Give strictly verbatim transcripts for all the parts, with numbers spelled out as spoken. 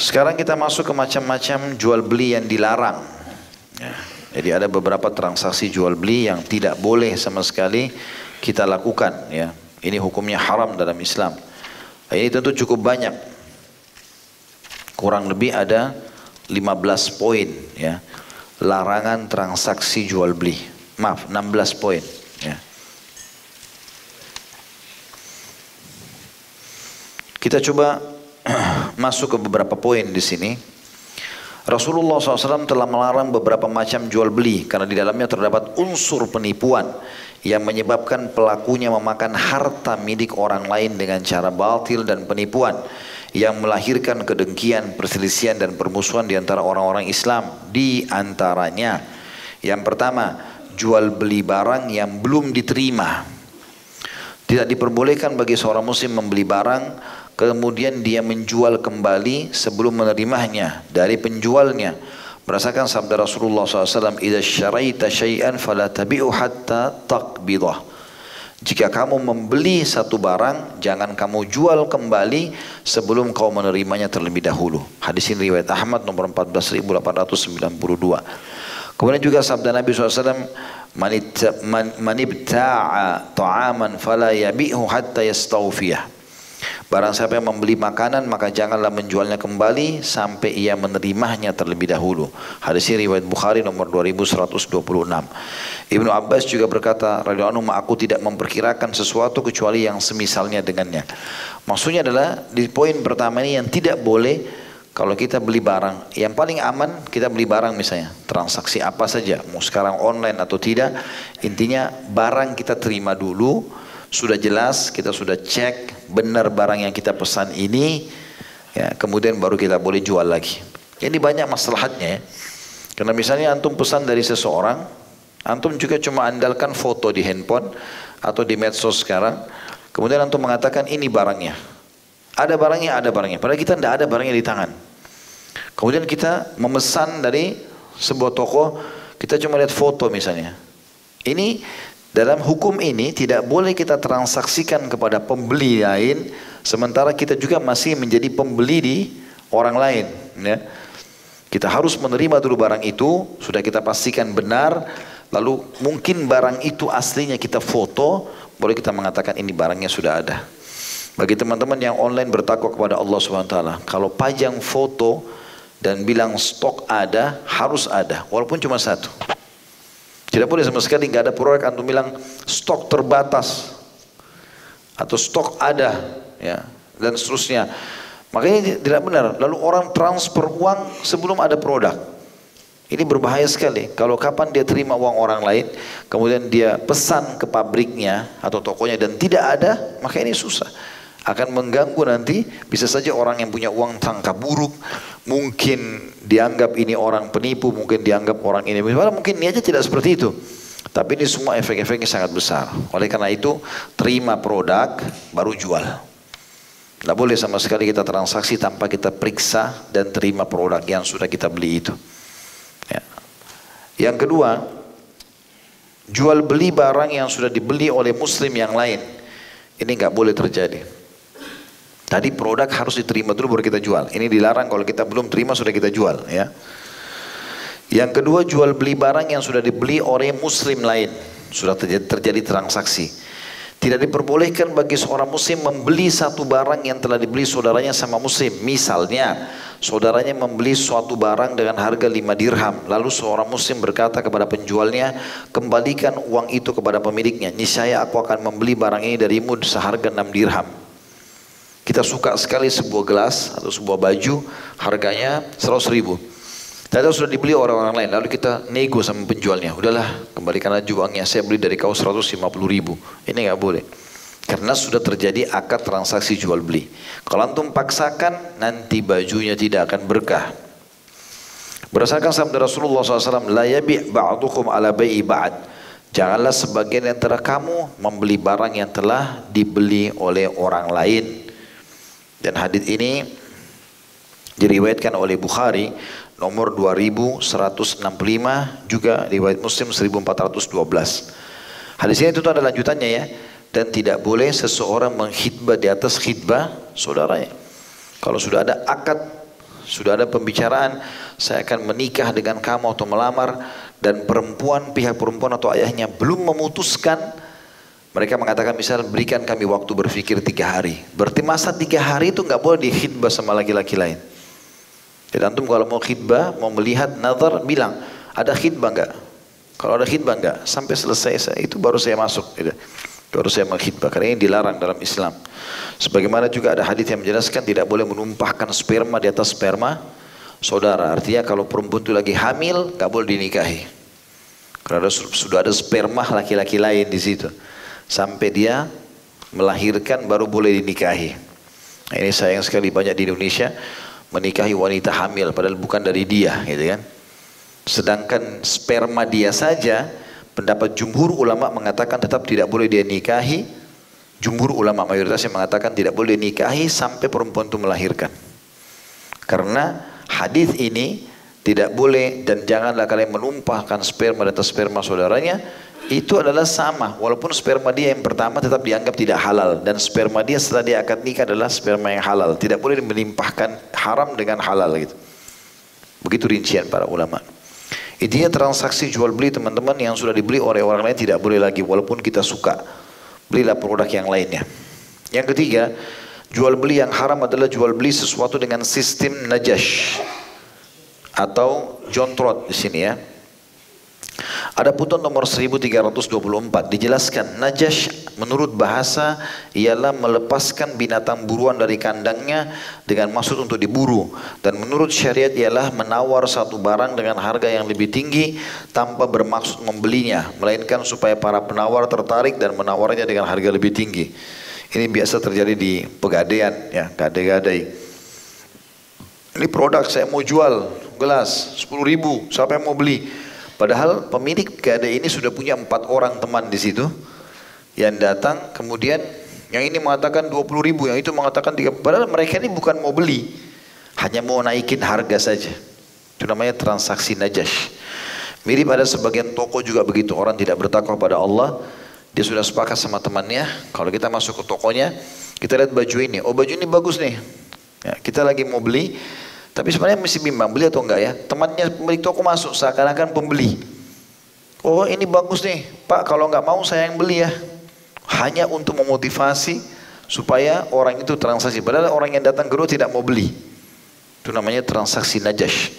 Sekarang kita masuk ke macam-macam jual beli yang dilarang. Ya. Jadi ada beberapa transaksi jual beli yang tidak boleh sama sekali kita lakukan. Ya. Ini hukumnya haram dalam Islam. Nah, ini tentu cukup banyak. Kurang lebih ada lima belas poin. Ya. Larangan transaksi jual beli. Maaf, enam belas poin. Ya. Kita coba masuk ke beberapa poin di sini. Rasulullah shallallahu alaihi wasallam telah melarang beberapa macam jual beli karena di dalamnya terdapat unsur penipuan yang menyebabkan pelakunya memakan harta milik orang lain dengan cara batil dan penipuan yang melahirkan kedengkian, perselisihan dan permusuhan di antara orang-orang Islam. Di antaranya, yang pertama, jual beli barang yang belum diterima. Tidak diperbolehkan bagi seorang muslim membeli barang kemudian dia menjual kembali sebelum menerimanya dari penjualnya. Berdasarkan sabda Rasulullah shallallahu alaihi wasallam, "Idza syaraita syai'an fala tabi'u hatta taqbidah." Jika kamu membeli satu barang, jangan kamu jual kembali sebelum kau menerimanya terlebih dahulu. Hadis ini riwayat Ahmad nomor empat belas ribu delapan ratus sembilan puluh dua. Kemudian juga sabda Nabi shallallahu alaihi wasallam, "Man ibta'a ta'aman fala yabi'hu hatta yastawfiyah." Barang siapa yang membeli makanan maka janganlah menjualnya kembali sampai ia menerimanya terlebih dahulu. Hadis ini riwayat Bukhari nomor dua ribu seratus dua puluh enam. Ibnu Abbas juga berkata, radhiyallahu anhu, aku tidak memperkirakan sesuatu kecuali yang semisalnya dengannya. Maksudnya adalah di poin pertama ini yang tidak boleh kalau kita beli barang. Yang paling aman kita beli barang misalnya transaksi apa saja, mau sekarang online atau tidak. Intinya barang kita terima dulu. Sudah jelas, kita sudah cek benar barang yang kita pesan ini, ya, kemudian baru kita boleh jual lagi. Ini banyak maslahatnya ya. Karena misalnya antum pesan dari seseorang, antum juga cuma andalkan foto di handphone atau di medsos sekarang, kemudian antum mengatakan ini barangnya. Ada barangnya, ada barangnya. Padahal kita tidak ada barangnya di tangan. Kemudian kita memesan dari sebuah toko, kita cuma lihat foto misalnya. Ini dalam hukum ini tidak boleh kita transaksikan kepada pembeli lain sementara kita juga masih menjadi pembeli di orang lain. Ya. Kita harus menerima dulu barang itu, sudah kita pastikan benar, lalu mungkin barang itu aslinya kita foto, boleh kita mengatakan ini barangnya sudah ada. Bagi teman-teman yang online bertakwa kepada Allah subhanahu wa taala, kalau pajang foto dan bilang stok ada, harus ada, walaupun cuma satu. Tidak boleh sama sekali nggak ada produk antum bilang stok terbatas atau stok ada, ya, dan seterusnya. Makanya tidak benar. Lalu orang transfer uang sebelum ada produk. Ini berbahaya sekali. Kalau kapan dia terima uang orang lain, kemudian dia pesan ke pabriknya atau tokonya dan tidak ada, maka ini susah. Akan mengganggu nanti, bisa saja orang yang punya uang sangka buruk, mungkin dianggap ini orang penipu, mungkin dianggap orang ini, mungkin niatnya tidak seperti itu. Tapi ini semua efek-efeknya sangat besar. Oleh karena itu, terima produk, baru jual. Tidak boleh sama sekali kita transaksi tanpa kita periksa dan terima produk yang sudah kita beli itu. Ya. Yang kedua, jual beli barang yang sudah dibeli oleh muslim yang lain. Ini nggak boleh terjadi. Tadi produk harus diterima dulu baru kita jual. Ini dilarang kalau kita belum terima sudah kita jual. Ya. Yang kedua, jual beli barang yang sudah dibeli oleh muslim lain. Sudah terjadi, terjadi transaksi. Tidak diperbolehkan bagi seorang muslim membeli satu barang yang telah dibeli saudaranya sama muslim. Misalnya, saudaranya membeli suatu barang dengan harga lima dirham. Lalu seorang muslim berkata kepada penjualnya, kembalikan uang itu kepada pemiliknya. Niscaya aku akan membeli barang ini darimu seharga enam dirham. Kita suka sekali sebuah gelas atau sebuah baju, harganya seratus ribu. Ternyata sudah dibeli orang-orang lain, lalu kita nego sama penjualnya. Udahlah, kembalikan aja uangnya, saya beli dari kau seratus lima puluh ribu. Ini nggak boleh. Karena sudah terjadi akad transaksi jual beli. Kalau antum paksakan, nanti bajunya tidak akan berkah. Berdasarkan sabda Rasulullah shallallahu alaihi wasallam, la yabi' ba'dukum ala bai'i ba'd. Janganlah sebagian antara kamu membeli barang yang telah dibeli oleh orang lain. Dan hadits ini diriwayatkan oleh Bukhari nomor dua ribu seratus enam puluh lima, juga riwayat Muslim seribu empat ratus dua belas. Hadis ini itu ada lanjutannya ya. Dan tidak boleh seseorang mengkhidbah di atas khidbah saudaranya. Kalau sudah ada akad Sudah ada pembicaraan, saya akan menikah dengan kamu atau melamar, dan perempuan, pihak perempuan atau ayahnya belum memutuskan. Mereka mengatakan misal berikan kami waktu berpikir tiga hari. Berarti masa tiga hari itu nggak boleh dikhidbah sama laki-laki lain. Jadi antum kalau mau khidbah, mau melihat nazar, bilang ada khidbah nggak? Kalau ada khidbah nggak? Sampai selesai itu baru saya masuk. Gitu. Baru saya mengkhidbah, karena ini dilarang dalam Islam. Sebagaimana juga ada hadis yang menjelaskan tidak boleh menumpahkan sperma di atas sperma saudara. Artinya kalau perempuan itu lagi hamil, nggak boleh dinikahi. Karena sudah ada sperma laki-laki lain di situ. Sampai dia melahirkan baru boleh dinikahi. Nah, ini sayang sekali banyak di Indonesia menikahi wanita hamil, padahal bukan dari dia, gitu kan. Sedangkan sperma dia saja, pendapat jumhur ulama mengatakan tetap tidak boleh dia nikahi. Jumhur ulama mayoritasnya mengatakan tidak boleh nikahi sampai perempuan itu melahirkan. Karena hadis ini tidak boleh dan janganlah kalian menumpahkan sperma di atas sperma saudaranya. Itu adalah sama, walaupun sperma dia yang pertama tetap dianggap tidak halal, dan sperma dia setelah dia akad nikah adalah sperma yang halal. Tidak boleh melimpahkan haram dengan halal gitu. Begitu rincian para ulama. Intinya transaksi jual beli teman-teman yang sudah dibeli oleh orang lain tidak boleh lagi, walaupun kita suka. Belilah produk yang lainnya. Yang ketiga, jual beli yang haram adalah jual beli sesuatu dengan sistem najash atau jontrot di sini ya. Ada putun nomor seribu tiga ratus dua puluh empat dijelaskan najash menurut bahasa ialah melepaskan binatang buruan dari kandangnya dengan maksud untuk diburu, dan menurut syariat ialah menawar satu barang dengan harga yang lebih tinggi tanpa bermaksud membelinya, melainkan supaya para penawar tertarik dan menawarnya dengan harga lebih tinggi. Ini biasa terjadi di pegadaian ya, gadai-gadai. Ini produk saya mau jual gelas sepuluh ribu, siapa yang mau beli? Padahal pemilik gadai ini sudah punya empat orang teman di situ yang datang, kemudian yang ini mengatakan dua puluh ribu, yang itu mengatakan tiga puluh. Padahal mereka ini bukan mau beli, hanya mau naikin harga saja. Itu namanya transaksi najash. Mirip ada sebagian toko juga begitu, orang tidak bertakwa pada Allah, dia sudah sepakat sama temannya, kalau kita masuk ke tokonya, kita lihat baju ini, oh baju ini bagus nih, ya, kita lagi mau beli. Tapi sebenarnya mesti bimbang, beli atau enggak ya. Temannya pemilik toko masuk seakan-akan pembeli. Oh ini bagus nih Pak, kalau enggak mau saya yang beli ya. Hanya untuk memotivasi supaya orang itu transaksi. Padahal orang yang datang kedua tidak mau beli. Itu namanya transaksi najash.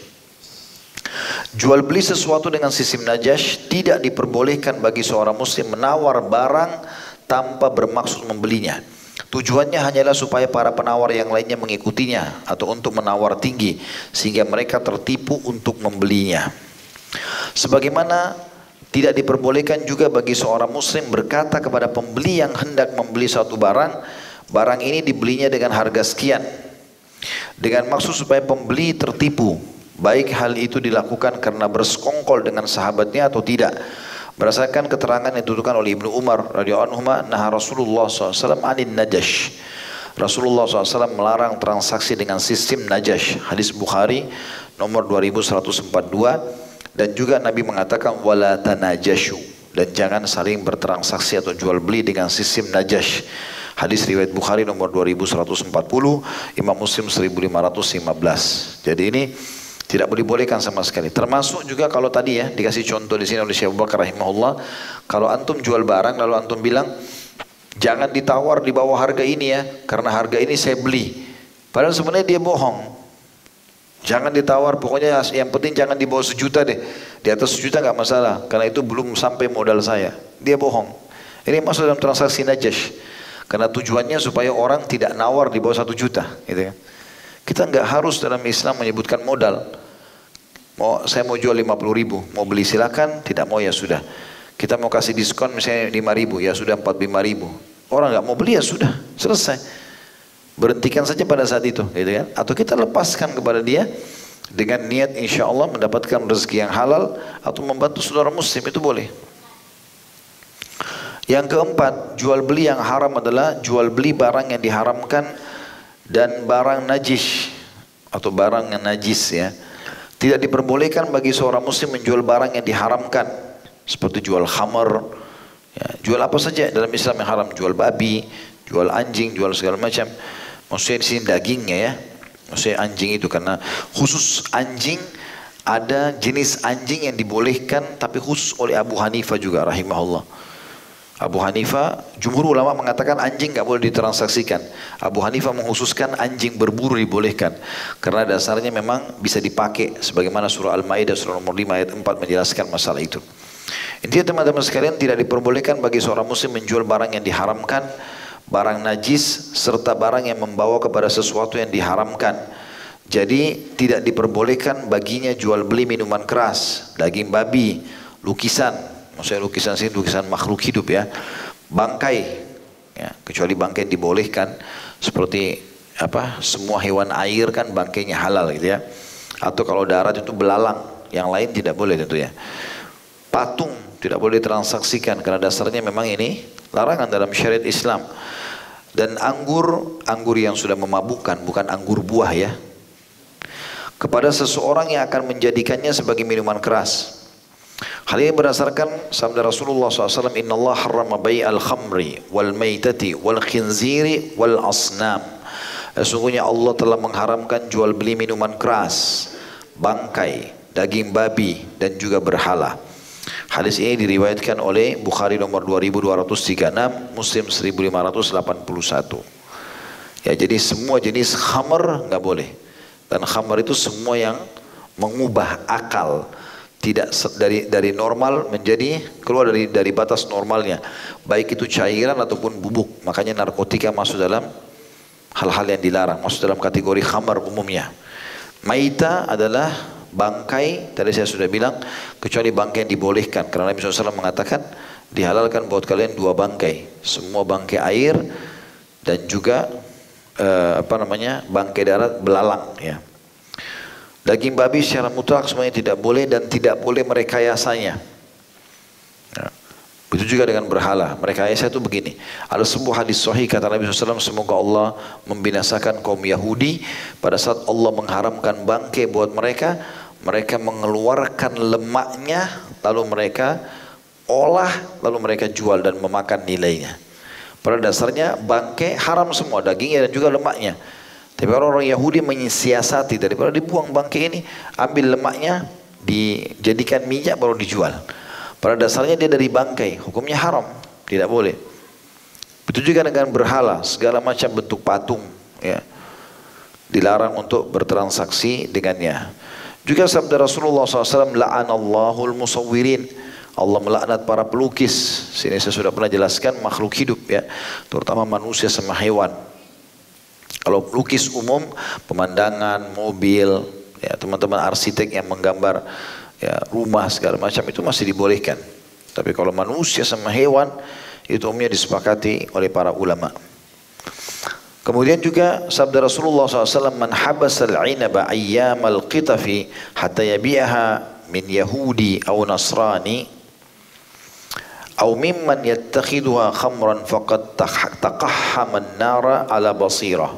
Jual beli sesuatu dengan sistem najash tidak diperbolehkan bagi seorang muslim menawar barang tanpa bermaksud membelinya. Tujuannya hanyalah supaya para penawar yang lainnya mengikutinya atau untuk menawar tinggi sehingga mereka tertipu untuk membelinya. Sebagaimana tidak diperbolehkan juga bagi seorang muslim berkata kepada pembeli yang hendak membeli suatu barang, barang ini dibelinya dengan harga sekian, dengan maksud supaya pembeli tertipu, baik hal itu dilakukan karena bersekongkol dengan sahabatnya atau tidak. Berdasarkan keterangan yang dituturkan oleh Ibnu Umar radhiyallahu anhu, nah Rasulullah shallallahu alaihi wasallam anin najash. Rasulullah shallallahu alaihi wasallam melarang transaksi dengan sistem najash. Hadis Bukhari nomor dua ribu seratus empat puluh dua, dan juga Nabi mengatakan wala tanajashu, dan jangan saling bertransaksi atau jual beli dengan sistem najash. Hadis riwayat Bukhari nomor dua ribu seratus empat puluh, Imam Muslim seribu lima ratus lima belas. Jadi ini tidak boleh dibolehkan sama sekali. Termasuk juga kalau tadi ya dikasih contoh di sini oleh Syekh Abu Bakar rahimahullah, kalau antum jual barang lalu antum bilang jangan ditawar di bawah harga ini ya, karena harga ini saya beli. Padahal sebenarnya dia bohong. Jangan ditawar, pokoknya yang penting jangan di bawah sejuta deh. Di atas sejuta nggak masalah, karena itu belum sampai modal saya. Dia bohong. Ini masuk dalam transaksi najash. Karena tujuannya supaya orang tidak nawar di bawah satu juta, gitu ya. Kita nggak harus dalam Islam menyebutkan modal. Mau, saya mau jual lima puluh ribu, mau beli silakan, tidak mau ya sudah. Kita mau kasih diskon misalnya lima ribu, ya sudah empat puluh lima ribu. Orang nggak mau beli ya sudah, selesai. Berhentikan saja pada saat itu, gitu kan? Atau kita lepaskan kepada dia dengan niat insya Allah mendapatkan rezeki yang halal atau membantu saudara muslim, itu boleh. Yang keempat, jual beli yang haram adalah jual beli barang yang diharamkan dan barang najis atau barang yang najis ya. Tidak diperbolehkan bagi seorang muslim menjual barang yang diharamkan, seperti jual khamar, ya, jual apa saja dalam Islam yang haram, jual babi, jual anjing, jual segala macam. Maksudnya di sini dagingnya ya, Maksudnya anjing itu, karena khusus anjing, ada jenis anjing yang dibolehkan tapi khusus oleh Abu Hanifah juga rahimahullah. Abu Hanifah, jumhur ulama mengatakan anjing nggak boleh ditransaksikan. Abu Hanifah mengkhususkan anjing berburu dibolehkan. Karena dasarnya memang bisa dipakai. Sebagaimana surah Al-Ma'idah surah nomor lima ayat empat menjelaskan masalah itu. Intinya teman-teman sekalian, tidak diperbolehkan bagi seorang muslim menjual barang yang diharamkan, barang najis, serta barang yang membawa kepada sesuatu yang diharamkan. Jadi tidak diperbolehkan baginya jual beli minuman keras, daging babi, lukisan, maksudnya lukisan sini lukisan makhluk hidup ya, bangkai, ya, kecuali bangkai yang dibolehkan, seperti apa, semua hewan air kan bangkainya halal gitu ya, atau kalau darat itu belalang, yang lain tidak boleh tentunya. Patung tidak boleh ditransaksikan karena dasarnya memang ini larangan dalam syariat Islam. Dan anggur, anggur yang sudah memabukkan, bukan anggur buah ya, kepada seseorang yang akan menjadikannya sebagai minuman keras. Hal ini berdasarkan sabda Rasulullah shallallahu alaihi wasallam, Inna Allah harrama bai'al khamri wal maitati wal khinziri wal asnam. Sesungguhnya Allah telah mengharamkan jual beli minuman keras, bangkai, daging babi, dan juga berhala. Hadis ini diriwayatkan oleh Bukhari nomor dua ribu dua ratus tiga puluh enam, Muslim seribu lima ratus delapan puluh satu. Ya, jadi semua jenis khamr nggak boleh. Dan khamr itu semua yang mengubah akal, tidak dari dari normal menjadi keluar dari dari batas normalnya, baik itu cairan ataupun bubuk. Makanya narkotika masuk dalam hal-hal yang dilarang, masuk dalam kategori khamr umumnya. Maita adalah bangkai, tadi saya sudah bilang, kecuali bangkai yang dibolehkan, karena Nabi shallallahu alaihi wasallam mengatakan dihalalkan buat kalian dua bangkai, semua bangkai air dan juga eh, apa namanya bangkai darat belalang ya. Daging babi secara mutlak semuanya tidak boleh dan tidak boleh merekayasanya ya. Begitu juga dengan berhala. Merekayasa itu begini, ada sebuah hadis sahih kata Nabi shallallahu alaihi wasallam, semoga Allah membinasakan kaum Yahudi pada saat Allah mengharamkan bangkai buat mereka. Mereka mengeluarkan lemaknya, lalu mereka olah, lalu mereka jual dan memakan nilainya. Pada dasarnya bangkai haram semua, dagingnya dan juga lemaknya. Tapi orang-orang Yahudi menyiasati, daripada dibuang bangkai ini, ambil lemaknya, dijadikan minyak baru dijual. Pada dasarnya dia dari bangkai, hukumnya haram, tidak boleh. Begitu juga dengan berhala, segala macam bentuk patung, ya, dilarang untuk bertransaksi dengannya. Juga sabda Rasulullah shallallahu alaihi wasallam, la'anallahul musawwirin. Allah melaknat para pelukis. Sini saya sudah pernah jelaskan makhluk hidup ya, terutama manusia sama hewan. Kalau pelukis umum, pemandangan, mobil, ya, teman-teman arsitek yang menggambar ya, rumah segala macam itu masih dibolehkan. Tapi kalau manusia sama hewan itu umumnya disepakati oleh para ulama. Kemudian juga sabda Rasulullah shallallahu alaihi wasallam, man habasal inaba ayyamal qitafi hatta yabi'aha min yahudi aw nasrani aw mimman yattakhiduha khamran faqad taqahhama an-nara ala basirah.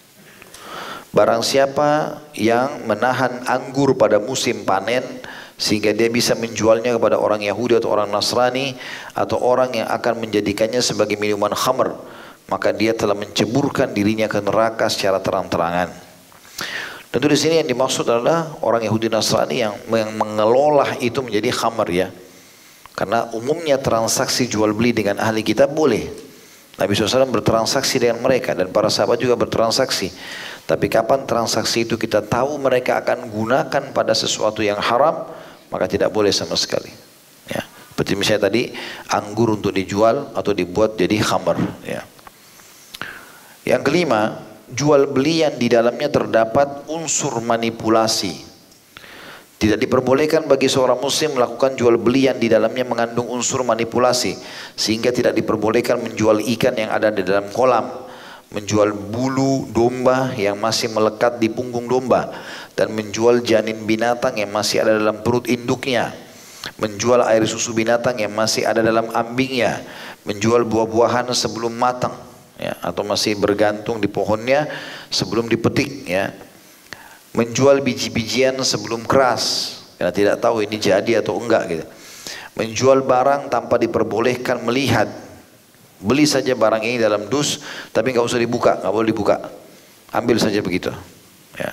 Barang siapa yang menahan anggur pada musim panen sehingga dia bisa menjualnya kepada orang Yahudi atau orang Nasrani atau orang yang akan menjadikannya sebagai minuman khamr, maka dia telah menceburkan dirinya ke neraka secara terang-terangan. Tentu di sini yang dimaksud adalah orang Yahudi Nasrani yang mengelola itu menjadi khamr ya. Karena umumnya transaksi jual beli dengan ahli kitab boleh. Nabi shallallahu alaihi wasallam bertransaksi dengan mereka dan para sahabat juga bertransaksi. Tapi kapan transaksi itu kita tahu mereka akan gunakan pada sesuatu yang haram, maka tidak boleh sama sekali. Ya. Seperti misalnya tadi anggur untuk dijual atau dibuat jadi khamr ya. Yang kelima, jual beli yang di dalamnya terdapat unsur manipulasi. Tidak diperbolehkan bagi seorang muslim melakukan jual beli yang di dalamnya mengandung unsur manipulasi, sehingga tidak diperbolehkan menjual ikan yang ada di dalam kolam, menjual bulu domba yang masih melekat di punggung domba, dan menjual janin binatang yang masih ada dalam perut induknya, menjual air susu binatang yang masih ada dalam ambingnya, menjual buah-buahan sebelum matang ya, atau masih bergantung di pohonnya sebelum dipetik ya, menjual biji-bijian sebelum keras karena tidak tahu ini jadi atau enggak gitu, menjual barang tanpa diperbolehkan melihat, beli saja barang ini dalam dus tapi nggak usah dibuka, nggak boleh dibuka, ambil saja begitu ya.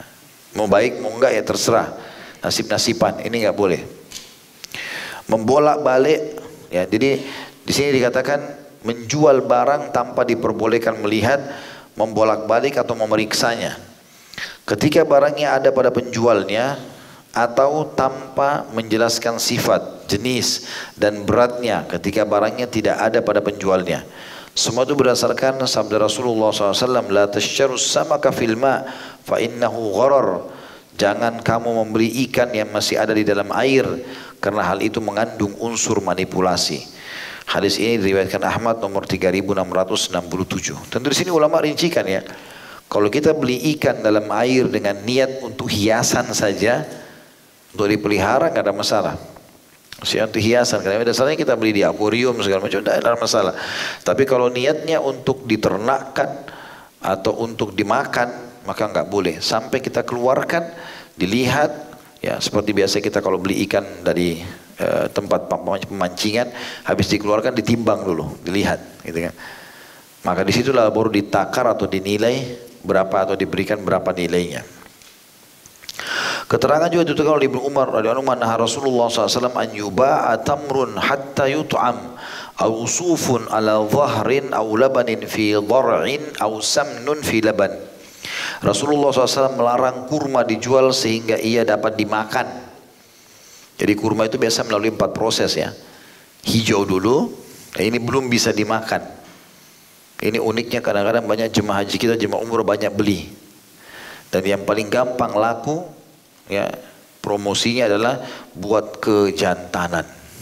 Mau baik mau enggak ya terserah, nasib-nasiban, ini nggak boleh. Membolak-balik ya, jadi di sini dikatakan menjual barang tanpa diperbolehkan melihat, membolak-balik atau memeriksanya. Ketika barangnya ada pada penjualnya atau tanpa menjelaskan sifat, jenis dan beratnya ketika barangnya tidak ada pada penjualnya. Semua itu berdasarkan sabda Rasulullah shallallahu alaihi wasallam, la tasyaru samaka fil ma fa innahu gharar. Jangan kamu membeli ikan yang masih ada di dalam air, karena hal itu mengandung unsur manipulasi. Hadis ini diriwayatkan Ahmad nomor tiga ribu enam ratus enam puluh tujuh. Tentu di sini ulama rincikan ya. Kalau kita beli ikan dalam air dengan niat untuk hiasan saja, untuk dipelihara nggak ada masalah. Maksudnya untuk hiasan, karena dasarnya kita beli di akuarium segala macam, tidak ada masalah. Tapi kalau niatnya untuk diternakkan atau untuk dimakan, maka nggak boleh. Sampai kita keluarkan, dilihat, ya seperti biasa kita kalau beli ikan dari uh, tempat pemancingan, habis dikeluarkan ditimbang dulu, dilihat, gitu kan. Maka disitulah baru ditakar atau dinilai berapa atau diberikan berapa nilainya. Keterangan juga dituturkan oleh Ibnu Umar radhiyallahu anhu, nah Rasulullah shallallahu alaihi wasallam an yuba'a tamrun hatta yut'am aw sufun ala dhahrin aw labanin fi dhar'in aw samnun fi laban. Rasulullah shallallahu alaihi wasallam melarang kurma dijual sehingga ia dapat dimakan. Jadi kurma itu biasa melalui empat proses ya. Hijau dulu, nah ini belum bisa dimakan. Ini uniknya, kadang-kadang banyak jemaah haji kita, jemaah umroh banyak beli. Dan yang paling gampang laku, ya promosinya adalah buat kejantanan,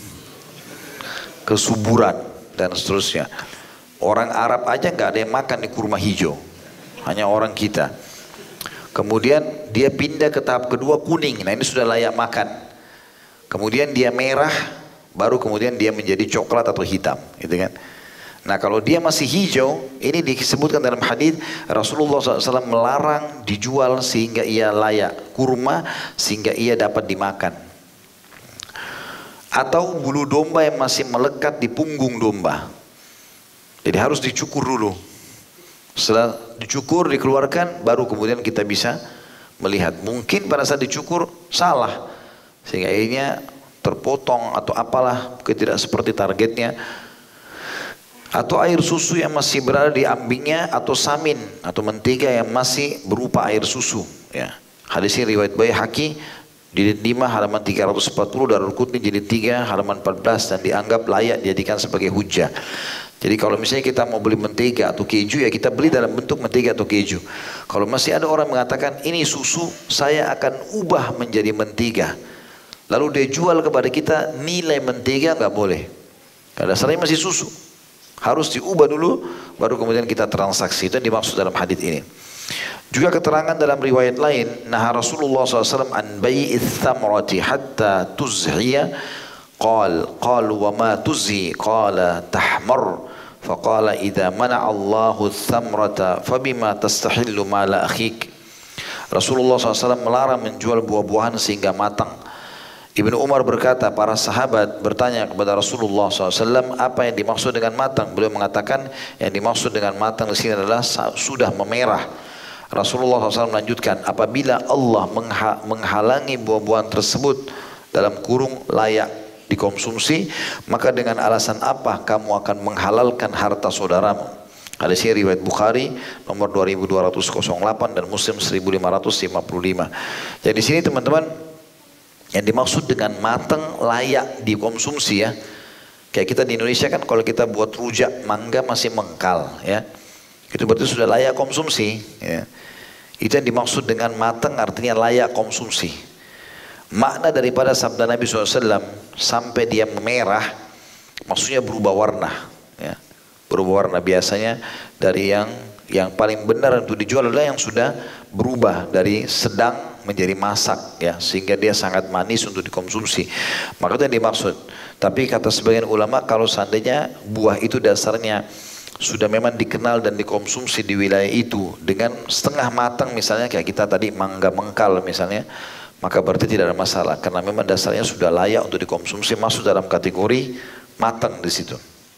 kesuburan dan seterusnya. Orang Arab aja nggak ada yang makan di kurma hijau, hanya orang kita. Kemudian dia pindah ke tahap kedua, kuning. Nah ini sudah layak makan. Kemudian dia merah, baru kemudian dia menjadi coklat atau hitam, gitu kan. Nah kalau dia masih hijau, ini disebutkan dalam hadis Rasulullah shallallahu alaihi wasallam melarang dijual sehingga ia layak, kurma sehingga ia dapat dimakan. Atau bulu domba yang masih melekat di punggung domba, jadi harus dicukur dulu. Setelah dicukur, dikeluarkan, baru kemudian kita bisa melihat. Mungkin pada saat dicukur salah, sehingga akhirnya terpotong atau apalah, mungkin tidak seperti targetnya. Atau air susu yang masih berada di ambingnya, atau samin atau mentega yang masih berupa air susu. Ya. Hadis ini riwayat Baihaqi jilid lima halaman tiga ratus empat puluh, Darul Qutni jilid tiga halaman empat belas, dan dianggap layak dijadikan sebagai hujjah. Jadi kalau misalnya kita mau beli mentega atau keju, ya kita beli dalam bentuk mentega atau keju. Kalau masih ada orang mengatakan ini susu, saya akan ubah menjadi mentega, lalu dia jual kepada kita nilai mentega, nggak boleh. Karena dasarnya masih susu. Harus diubah dulu, baru kemudian kita transaksi. Itu yang dimaksud dalam hadis ini. Juga keterangan dalam riwayat lain, nah Rasulullah shallallahu alaihi wasallam an bai'ith thamrati hatta tuzhiya, qal qalu wa ma tuzhi, qala tahmar, faqala idza mana'a Allahu thamrata fabima tastahillu mala akhik. Rasulullah shallallahu alaihi wasallam melarang menjual buah-buahan sehingga matang. Ibnu Umar berkata, para sahabat bertanya kepada Rasulullah shallallahu alaihi wasallam, apa yang dimaksud dengan matang? Beliau mengatakan yang dimaksud dengan matang di sini adalah sudah memerah. Rasulullah shallallahu alaihi wasallam melanjutkan, apabila Allah mengha menghalangi buah-buahan tersebut dalam kurung layak dikonsumsi, maka dengan alasan apa kamu akan menghalalkan harta saudaramu? Hadis ini riwayat Bukhari nomor dua ribu dua ratus delapan dan Muslim seribu lima ratus lima puluh lima. Jadi di sini teman-teman, yang dimaksud dengan matang layak dikonsumsi ya. Kayak kita di Indonesia kan kalau kita buat rujak mangga masih mengkal ya. Itu berarti sudah layak konsumsi ya. Itu yang dimaksud dengan matang, artinya layak konsumsi. Makna daripada sabda Nabi shallallahu alaihi wasallam sampai dia memerah, maksudnya berubah warna ya. Berubah warna biasanya dari yang yang paling benar untuk dijual adalah yang sudah berubah dari sedang menjadi masak ya, sehingga dia sangat manis untuk dikonsumsi. Maka itu yang dimaksud. Tapi kata sebagian ulama, kalau seandainya buah itu dasarnya sudah memang dikenal dan dikonsumsi di wilayah itu dengan setengah matang, misalnya kayak kita tadi mangga mengkal misalnya, maka berarti tidak ada masalah, karena memang dasarnya sudah layak untuk dikonsumsi, masuk dalam kategori matang di situ.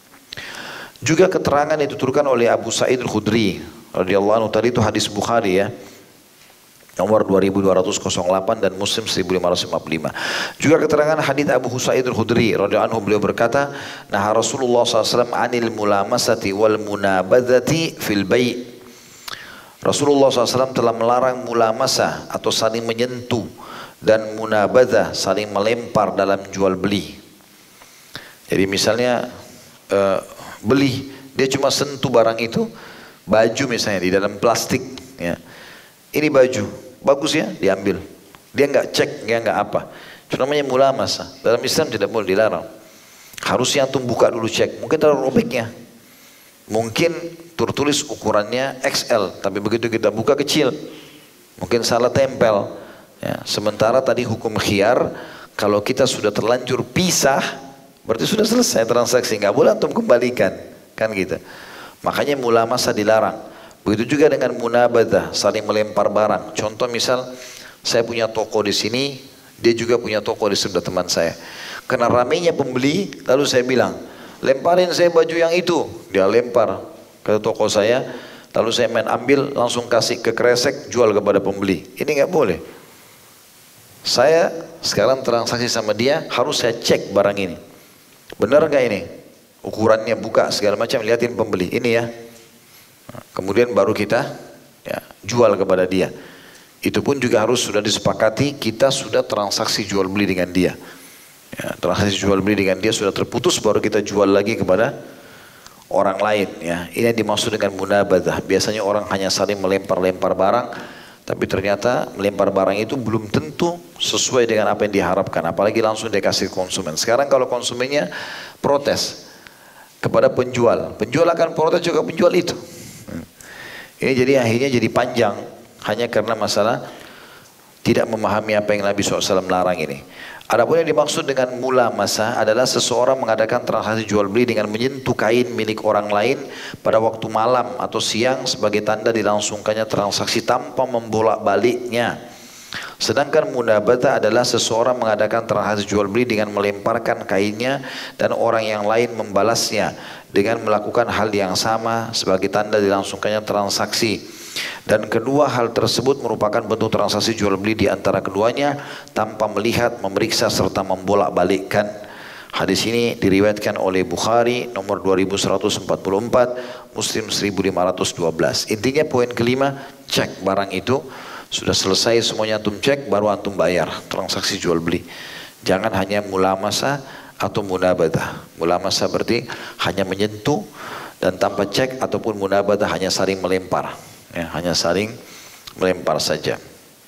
Juga keterangan yang dituturkan oleh Abu Sa'id Al-Khudri radhiyallahu anhu, tadi itu hadis Bukhari ya. nomor dua ribu dua ratus delapan dan Muslim seribu lima ratus lima puluh lima. Juga keterangan hadits Abu Husaid al-Khudri radhiyallahu anhu, beliau berkata, nah Rasulullah shallallahu alaihi wasallam anil mulamasati wal munabadzati fil bai'. Rasulullah shallallahu alaihi wasallam telah melarang mulamasah atau saling menyentuh dan munabadzah saling melempar dalam jual beli. Jadi misalnya uh, beli, dia cuma sentuh barang itu, baju misalnya di dalam plastik, ya. Ini baju, bagus ya, diambil. Dia nggak cek, dia nggak apa. Itu namanya mulamasah. Dalam Islam tidak boleh, dilarang. Harusnya antum buka dulu cek. Mungkin terlalu robeknya. Mungkin tertulis ukurannya X L, tapi begitu kita buka kecil. Mungkin salah tempel. Ya, sementara tadi hukum khiyar, kalau kita sudah terlanjur pisah, berarti sudah selesai transaksi. Nggak boleh antum kembalikan, kan gitu. Makanya mulamasah dilarang. Begitu juga dengan munabadzah, saling melempar barang. Contoh misal, saya punya toko di sini, dia juga punya toko di sebelah teman saya. Karena ramainya pembeli, lalu saya bilang, lemparin saya baju yang itu. Dia lempar ke toko saya, lalu saya main ambil, langsung kasih ke kresek, jual kepada pembeli. Ini nggak boleh. Saya sekarang transaksi sama dia, harus saya cek barang ini. Benar nggak ini? Ukurannya buka, segala macam, liatin pembeli. Ini ya. Kemudian baru kita ya, jual kepada dia. Itu pun juga harus sudah disepakati, kita sudah transaksi jual beli dengan dia. Ya, transaksi jual beli dengan dia sudah terputus, baru kita jual lagi kepada orang lain. Ya, ini yang dimaksud dengan munabadzah. Biasanya orang hanya saling melempar-lempar barang, tapi ternyata melempar barang itu belum tentu sesuai dengan apa yang diharapkan. Apalagi langsung dikasih konsumen. Sekarang kalau konsumennya protes kepada penjual, penjual akan protes juga penjual itu. Ini jadi akhirnya jadi panjang hanya karena masalah tidak memahami apa yang Nabi shallallahu alaihi wasallam larang ini. Adapun yang dimaksud dengan mulamasah adalah seseorang mengadakan transaksi jual beli dengan menyentuh kain milik orang lain pada waktu malam atau siang sebagai tanda dilangsungkannya transaksi tanpa membolak-baliknya. Sedangkan munabadzah adalah seseorang mengadakan transaksi jual beli dengan melemparkan kainnya dan orang yang lain membalasnya dengan melakukan hal yang sama sebagai tanda dilangsungkannya transaksi. Dan kedua hal tersebut merupakan bentuk transaksi jual beli di antara keduanya tanpa melihat, memeriksa serta membolak-balikkan. Hadis ini diriwayatkan oleh Bukhari nomor dua ribu seratus empat puluh empat, Muslim seribu lima ratus dua belas. Intinya poin kelima, cek barang itu. Sudah selesai semuanya antum cek, baru antum bayar transaksi jual beli. Jangan hanya mulamasah atau munabadzah. Mulamasah berarti hanya menyentuh dan tanpa cek, ataupun munabadzah hanya saling melempar. Ya, hanya saling melempar saja.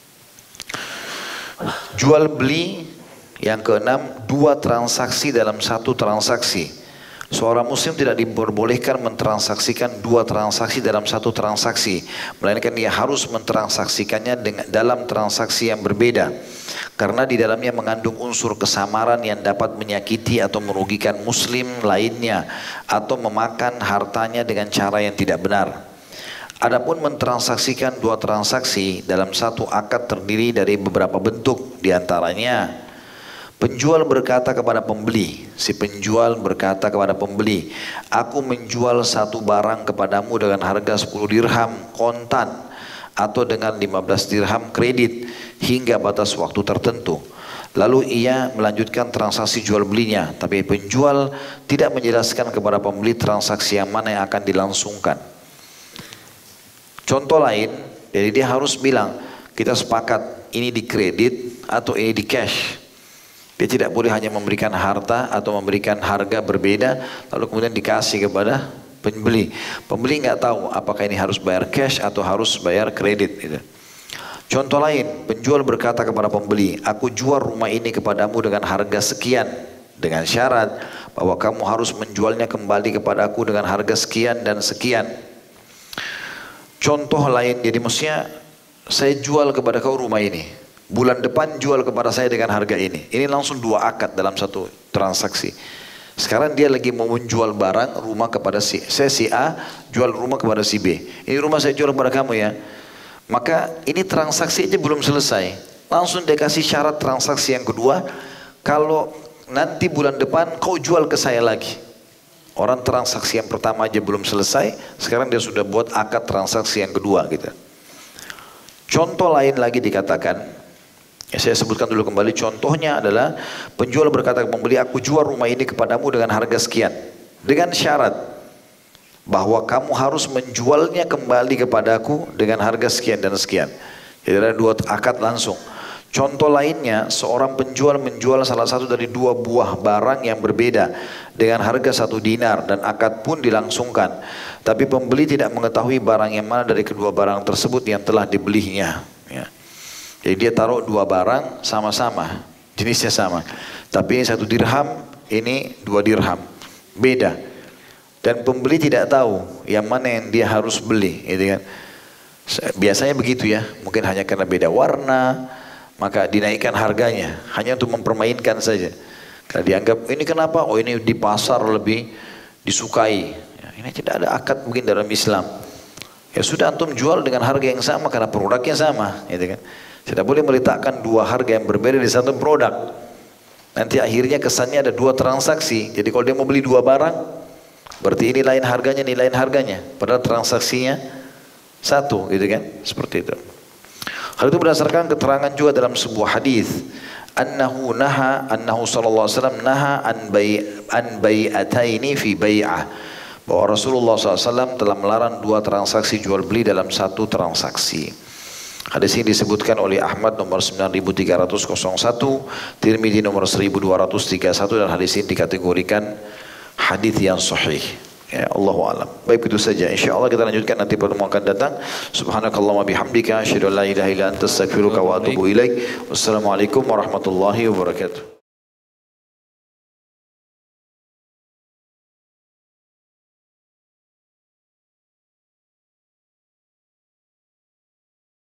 Jual beli yang keenam, dua transaksi dalam satu transaksi. Seorang muslim tidak diperbolehkan mentransaksikan dua transaksi dalam satu transaksi, melainkan dia harus mentransaksikannya dengan, dalam transaksi yang berbeda, karena di dalamnya mengandung unsur kesamaran yang dapat menyakiti atau merugikan muslim lainnya atau memakan hartanya dengan cara yang tidak benar. Adapun mentransaksikan dua transaksi dalam satu akad terdiri dari beberapa bentuk, diantaranya penjual berkata kepada pembeli, si penjual berkata kepada pembeli, aku menjual satu barang kepadamu dengan harga sepuluh dirham kontan atau dengan lima belas dirham kredit hingga batas waktu tertentu. Lalu ia melanjutkan transaksi jual belinya, tapi penjual tidak menjelaskan kepada pembeli transaksi yang mana yang akan dilangsungkan. Contoh lain, jadi dia harus bilang, kita sepakat ini di kredit atau ini di cash. Dia tidak boleh hanya memberikan harta atau memberikan harga berbeda lalu kemudian dikasih kepada pembeli. Pembeli nggak tahu apakah ini harus bayar cash atau harus bayar kredit. Gitu. Contoh lain, penjual berkata kepada pembeli, aku jual rumah ini kepadamu dengan harga sekian, dengan syarat bahwa kamu harus menjualnya kembali kepadaku dengan harga sekian dan sekian. Contoh lain, jadi maksudnya saya jual kepada kau rumah ini, bulan depan jual kepada saya dengan harga ini. Ini langsung dua akad dalam satu transaksi. Sekarang dia lagi mau menjual barang rumah kepada si, saya si A jual rumah kepada si B. Ini rumah saya jual kepada kamu ya. Maka ini transaksi aja belum selesai. Langsung dia kasih syarat transaksi yang kedua. Kalau nanti bulan depan kau jual ke saya lagi. Orang transaksi yang pertama aja belum selesai. Sekarang dia sudah buat akad transaksi yang kedua gitu. Contoh lain lagi dikatakan, ya saya sebutkan dulu kembali, contohnya adalah penjual berkata ke pembeli, aku jual rumah ini kepadamu dengan harga sekian, dengan syarat bahwa kamu harus menjualnya kembali kepadaku dengan harga sekian dan sekian. Jadi ada dua akad langsung. Contoh lainnya, seorang penjual menjual salah satu dari dua buah barang yang berbeda dengan harga satu dinar dan akad pun dilangsungkan. Tapi pembeli tidak mengetahui barang yang mana dari kedua barang tersebut yang telah dibelinya. Ya. Jadi dia taruh dua barang sama-sama, jenisnya sama. Tapi ini satu dirham, ini dua dirham, beda. Dan pembeli tidak tahu yang mana yang dia harus beli, gitu kan? Biasanya begitu ya, mungkin hanya karena beda warna, maka dinaikkan harganya hanya untuk mempermainkan saja. Karena dianggap ini kenapa? Oh ini di pasar lebih disukai. Ya, ini tidak ada akad mungkin dalam Islam. Ya sudah antum jual dengan harga yang sama karena produknya sama, gitu kan? Tidak boleh meletakkan dua harga yang berbeda di satu produk. Nanti akhirnya kesannya ada dua transaksi. Jadi kalau dia mau beli dua barang, berarti ini lain harganya, ini lain harganya. Padahal transaksinya satu, gitu kan? Seperti itu. Hal itu berdasarkan keterangan juga dalam sebuah hadis, annahu naha annahu sallallahu alaihi wasallam naha an bai an bai'ataini fi bai'ah, bahwa Rasulullah sallallahu alaihi wasallam telah melarang dua transaksi jual beli dalam satu transaksi. Hadis ini disebutkan oleh Ahmad nomor sembilan ribu tiga ratus satu, Tirmidzi nomor seribu dua ratus tiga puluh satu, dan hadis ini dikategorikan hadis yang sahih. Ya, Allahu a'lam. Baik, itu saja. Insyaallah kita lanjutkan nanti pertemuan akan datang. Subhanakallahumma bihamdika asyhadu an la ilaha illa anta astaghfiruka wa atubu ilaik. Wassalamualaikum warahmatullahi wabarakatuh.